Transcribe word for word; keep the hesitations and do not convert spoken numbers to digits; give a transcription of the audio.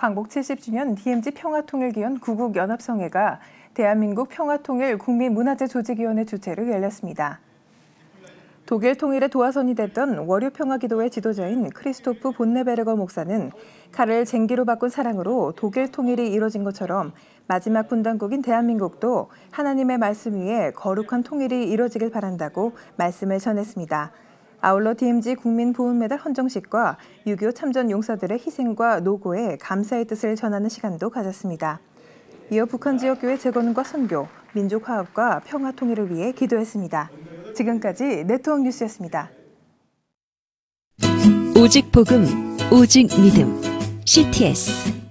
광복 칠십 주년 디엠지 평화통일기원 구국연합성회가 대한민국 평화통일 국민문화재조직위원회 주최로 열렸습니다. 독일 통일의 도화선이 됐던 월요평화기도의 지도자인 크리스토프 본네베르거 목사는 칼을 쟁기로 바꾼 사랑으로 독일 통일이 이뤄진 것처럼 마지막 분단국인 대한민국도 하나님의 말씀 위에 거룩한 통일이 이뤄지길 바란다고 말씀을 전했습니다. 아울러 디엠지 국민보훈메달 헌정식과 육이오 참전 용사들의 희생과 노고에 감사의 뜻을 전하는 시간도 가졌습니다. 이어 북한 지역교회 재건과 선교, 민족화합과 평화통일을 위해 기도했습니다. 지금까지 네트워크 뉴스였습니다. 오직 복음, 오직 믿음, 씨티에스